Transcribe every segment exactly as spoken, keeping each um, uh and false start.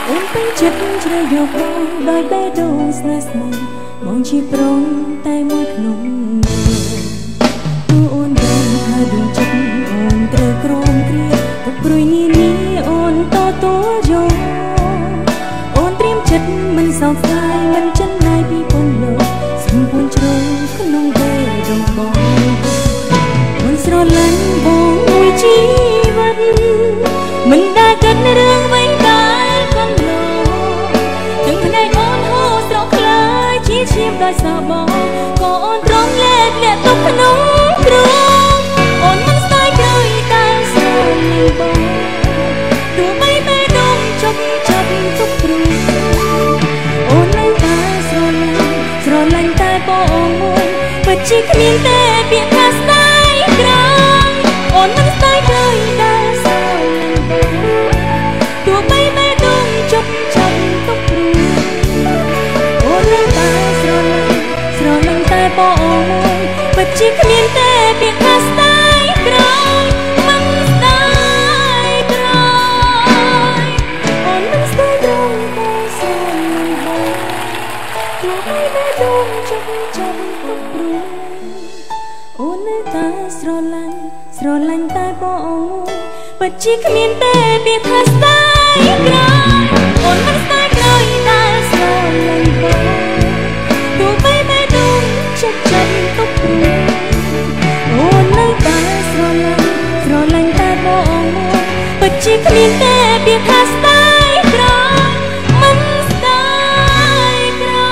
អូនពេញចិត្តជ្រើសយកបងដោយបេះដូងស្នេហ៍ស្នេហ៍បងជាប្រងតែមួយក្នុងទូអូនដឹងថាដួងចិត្តអូនត្រូវក្រំគ្រាទុកព្រួយនានាអូនតទួលយកអូនត្រៀមចិត្តមិនសោកស្ដាយមិនចិនណាយពីពន្លកសំពួនជ្រងក្នុងបេះដូងបងអូនស្រឡាញ់បងមួយជីវិតមិនដែលគិតរឿងអ្វីដែលកន្លងទាំងភ្នែកអូនហូរស្រក់ខ្លាយជាឈាមដោយសារបងក៏អូនទ្រាំលែកលាក់ទុកក្នុងគ្រឿងអូនមិនស្ដាយក្រោយតែស្រលាញ់បងទោះបីបេះដូងជប់ចាប់ទុកព្រួយអូននៅតែស្រឡាញ់ស្រឡាញ់តែបងមួយពិតជាគ្មានទេពាក្យថាស្ដាយក្រោយអូនមិនស្ដាយក្រោយតែស្រលាញ់បងទោះបីបេះដូងជប់ចាប់ទុកព្រួយអូននៅតែស្រឡាញ់ស្រឡាញ់តែបងមួយពិតជាគ្មានទេពាក្យថាស្ដាយក្រោយមិនស្ដាយក្រោយអូនមិនស្ដាយក្រោយតែស្រឡាញ់បងទោះបីបេះដូងជប់ចាប់ទុកព្រួយអូននៅតែស្រឡាញ់ស្រឡាញ់តែបងមួយពិតជាគ្មានទេពាក្យថាស្ដាយក្រោយអូនមិនស្ដាយក្រោយតែស្រឡាញ់បងទោះបីបេះដូងជប់ចាប់ទុកព្រួយអូននៅតែស្រឡាញ់ស្រឡាញ់តែបងមួយពិតជាគ្មានទេពាក្យថាស្ដាយក្រោយមិនស្ដាយក្រោ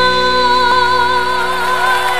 យ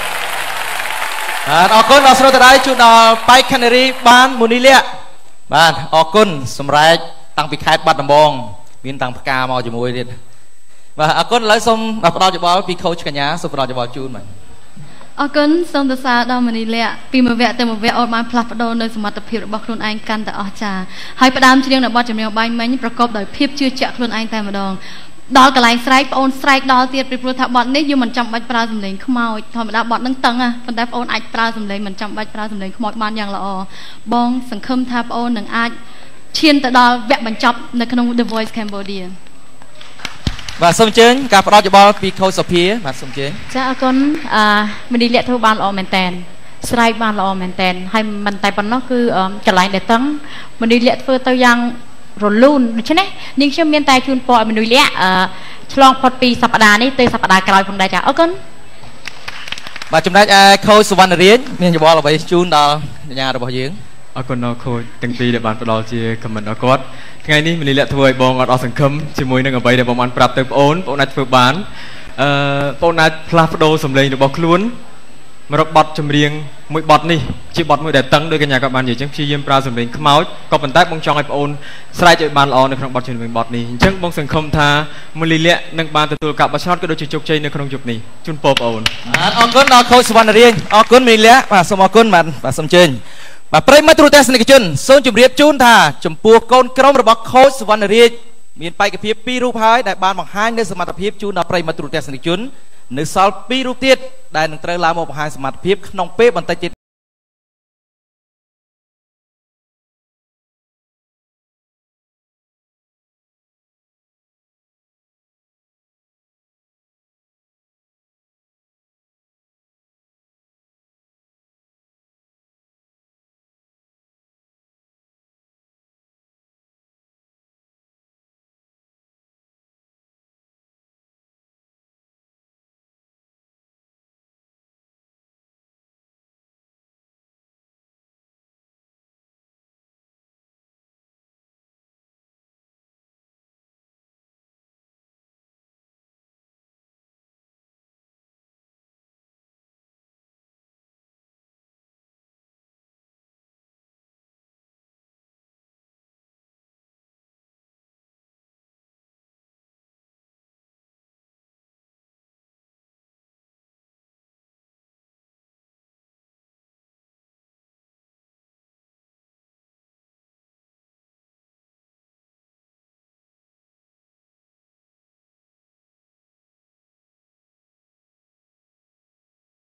បាទអរគុណដល់ស្រីតដៃជួនដល់ប៉ៃខេណារីបានមូនីលៈបាទអរគុណសម្រែកតាំងពីខេត្តបាត់ដំបងមានតាំងផ្កាមកជាមួយទៀតបាទអរគុណឥឡូវសូមផ្ដល់យោបល់ពីខូចកញ្ញាសូមផ្ដល់យោបល់ជូនបាទអរគុណសូមសរសើរដល់មនីលៈពីមួយវគ្គទៅមួយវគ្គអូនបានផ្លាស់ប្ដូរនៅសមត្ថភាពរបស់ខ្លួនឯងកាន់តែអស្ចារ្យហើយផ្ដើមច្រៀងនៅបទចម្រៀងបាញ់មិញប្រកបដោយភាពជឿជាក់ខ្លួនឯងតែម្ដងដល់កន្លែងស្រែកបងអូនស្រែកដល់ទៀតពីព្រោះថាបទនេះយើងមិនចាំបាច់ប្រើសំឡេងខ្មោចធម្មតាបទនឹងតឹងណាប៉ុន្តែបងអូនអាចប្រើសំឡេងមិនចាំបាច់ប្រើសំឡេងខ្មោចបានយ៉ាងល្អបងសង្ឃឹមថាបងអូននឹងអាចឈានទៅដល់វគ្គបញ្ចប់នៅក្នុង The Voice Cambodia បាទសូមអញ្ជើញការផ្ដល់យោបល់ពីខូចសុភាបាទសូមអញ្ជើញចាអរគុណអឺមនីលៈធ្វើបានល្អមែនតែនស្រែកបានល្អមែនតែនហើយមិនតែប៉ុណ្ណោះគឺកន្លែងដែលតឹងមនីលៈធ្វើទៅយ៉ាងរលូនដូច្នេះនាងខ្ញុំមានតែជូនពរឲ្យមនុស្សលក្ខឆ្លងផុតពីសប្តាហ៍នេះទៅសប្តាហ៍ក្រោយផងដែរចាអរគុណបាទចំណែកឯខូចសុវណ្ណរាជមានយោបល់អ្វីជូនដល់កញ្ញារបស់យើងអរគុណដល់ខូចទាំងពីរដែលបានផ្ដល់ជាខមមិនដល់គាត់ថ្ងៃនេះមនីលៈធ្វើឲ្យបងអត់អស់សង្ឃឹមជាមួយនឹងអ្វីដែលបងបានប្រាប់ទៅបងអូនបងអាចធ្វើបានអឺបងអាចផ្លាស់ប្ដូរសម្លេងរបស់ខ្លួនមករកបទចម្រៀងមួយបទនេះជាបទមួយដែលតឹងដោយកញ្ញាក៏បាននិយាយអញ្ចឹងព្យាយាមប្រើសម្លេងខ្មោចក៏ប៉ុន្តែបងចង់ឲ្យបងអូនស្រែកឲ្យបានល្អនៅក្នុងបទចម្រៀងបទនេះអញ្ចឹងបងសង្ឃឹមថាមនីលៈនឹងបានទទួលការបោះឆ្នោតក៏ដូចជាជោគជ័យនៅក្នុងយុគនេះជូនពរបងអូនអរគុណដល់ខូចសុវណ្ណរាជអរគុណមនីលៈបាទសូមអរគុណបាទបាទសូមអញ្ជើញបាទប្រិយមិត្តទូរទស្សនិកជនសូមជម្រាបជូនថាចំពោះកូនក្រុមរបស់ខូចសុវណ្ណរាជមានបេក្ខភាពពីររូបហើយដែលបានបង្ហាញនៅសមត្ថភាពជូនដល់ប្រិយមិត្តទូរទស្សនិកជននៅសល់ពីររូបទៀតដែលនឹងត្រូវឡើងមកបង្ហាញសមត្ថភាពក្នុងពេលបន្តិចទៀត